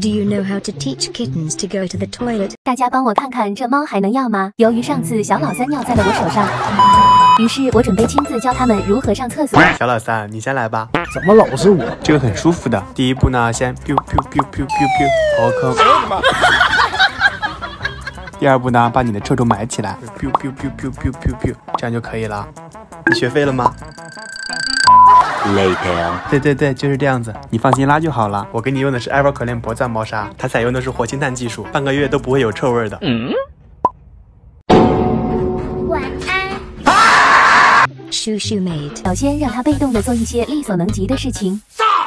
Do you know how to teach kittens to go to the toilet? 大家帮我看看这猫还能要吗？由于上次小老三尿在了我手上，于是我准备亲自教他们如何上厕所。 小老三，你先来吧。 怎么老是我？ 这个很舒服的。第一步呢，先 biu biu biu biu biu biu 刨坑。第二步呢，把你的臭臭埋起来 ，biu biu biu biu biu biu biu， 这样就可以了。你学会了吗？ Later， 对，就是这样子，你放心拉就好了。我给你用的是艾沃可恋铂钻猫砂，它采用的是活性炭技术，半个月都不会有臭味的。 晚安。Shoo mate。 首先让他被动的做一些力所能及的事情。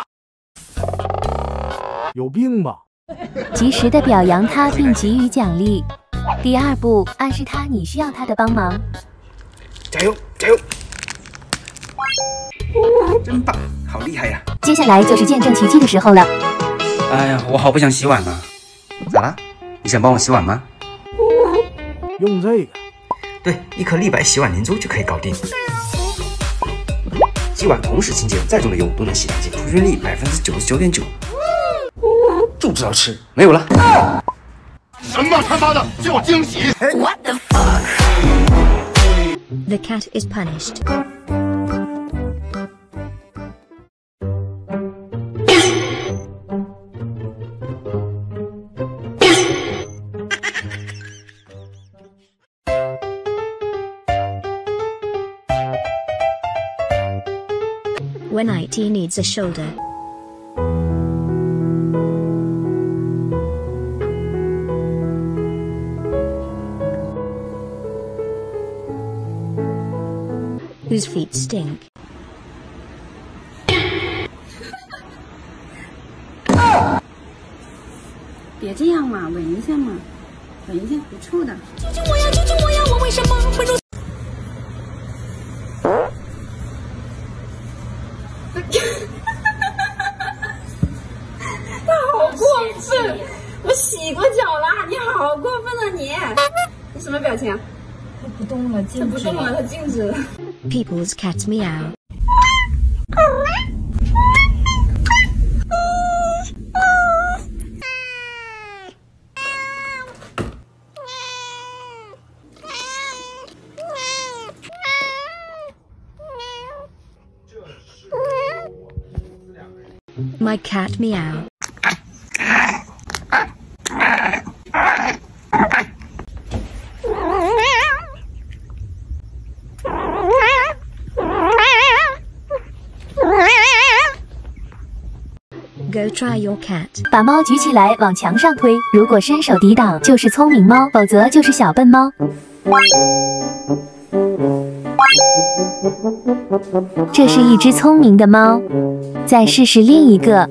有病吧？ 及时的表扬他并给予奖励。第二步，暗示他你需要他的帮忙。 加油，加油！ 真棒，好厉害呀！ 接下来就是见证奇迹的时候了。 哎呀，我好不想洗碗啊！咋了？你想帮我洗碗吗？ 用这个？ 对，一颗立白洗碗凝珠就可以搞定。洗碗同时清洁，再重的油都能洗干净，出菌率99.9%。就知道吃，没有了。 什么他妈的叫惊喜 ？What the fuck? The cat is punished. When IT needs a shoulder. Whose feet stink. 别这样嘛，闻一下嘛，闻一下不臭的。 救救我呀！救救我呀！我为什么会如？ 他好过分！我洗过脚了，你好过分啊你！你什么表情？他不动了，静止。他不动了，他静止了。 People's cats meow. My cat meow. Go try your cat. 把猫举起来往墙上推，如果伸手抵挡就是聪明猫，否则就是小笨猫。这是一只聪明的猫，再试试另一个。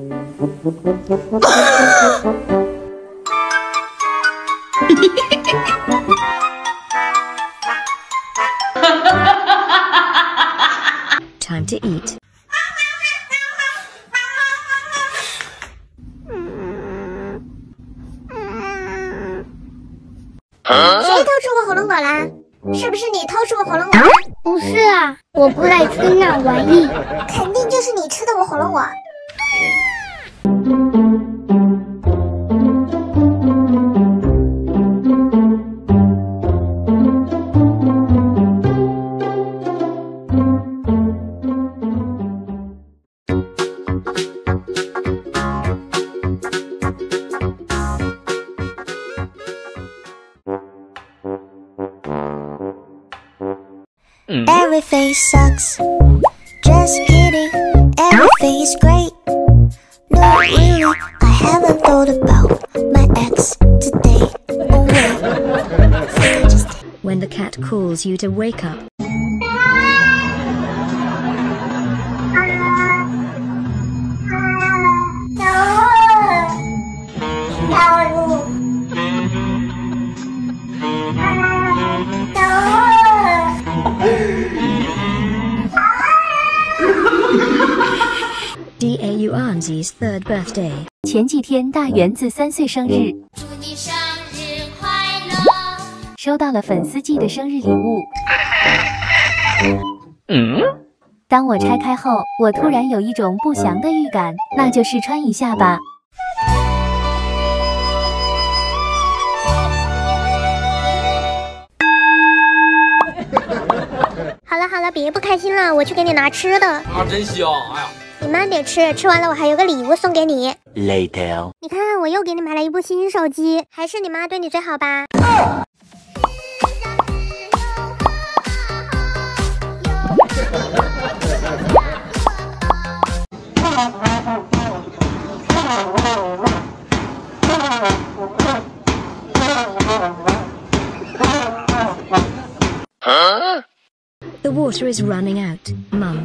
Time to eat. 谁偷吃我火龙果啦？是不是你偷吃我火龙果？ 不是啊，我不爱吃那玩意。 肯定就是你吃的我火龙果。 Every face sucks. Just kidding. Everything is great. No, really, I haven't thought about my ex today. Oh wait. When the cat calls you to wake up. DAU Anzi's third birthday. 前几天大园子3岁生日， 祝你生日快乐！ 收到了粉丝寄的生日礼物。当我拆开后，我突然有一种不祥的预感，那就试穿一下吧。 别不开心了，我去给你拿吃的。 啊，真香！哎呀， 你慢点吃，吃完了我还有个礼物送给你。 Later， 你看，我又给你买了一部新手机，还是你妈对你最好吧。 The water is running out, Mum.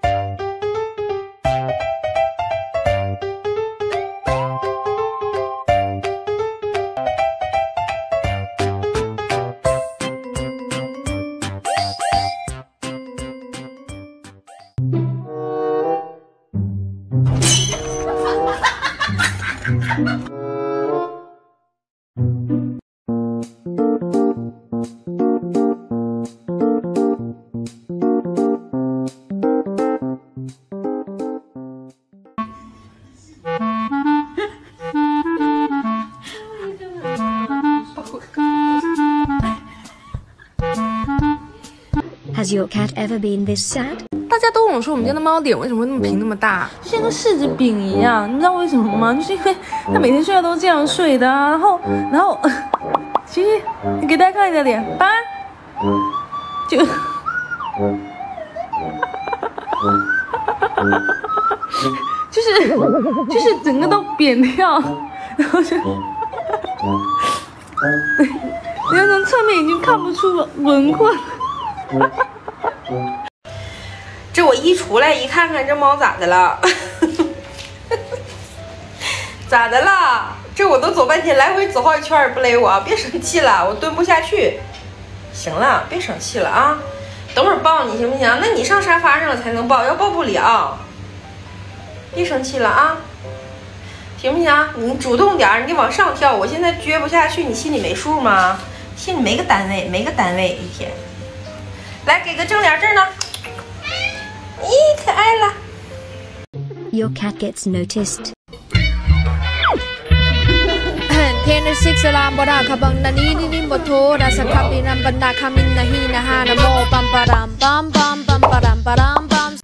Has your cat ever been this sad? 大家都跟我说我们家的猫脸为什么会那么平那么大，就像个柿子饼一样，你知道为什么吗？就是因为它每天睡觉都这样睡的啊，然后，其实你给大家看一下脸，爸，就是整个都扁掉，然后就，对，你要从侧面已经看不出轮廓了。这我一出来一看看这猫咋的了？咋的了？这我都走半天，来回走好几圈也不勒我，别生气了，我蹲不下去。行了，别生气了啊，等会儿抱你行不行？那你上沙发上了才能抱，要抱不了。别生气了啊，行不行？你主动点，你往上跳，我现在撅不下去，你心里没数吗？心里没个单位，没个单位一天。来，给个正脸这呢。咦，可爱了。 Your cat gets noticed. Tiene six alarm boda kabang nani ni moto da sa kapiram banda kamin nahi na hana mo pam param pam pam pam param param pam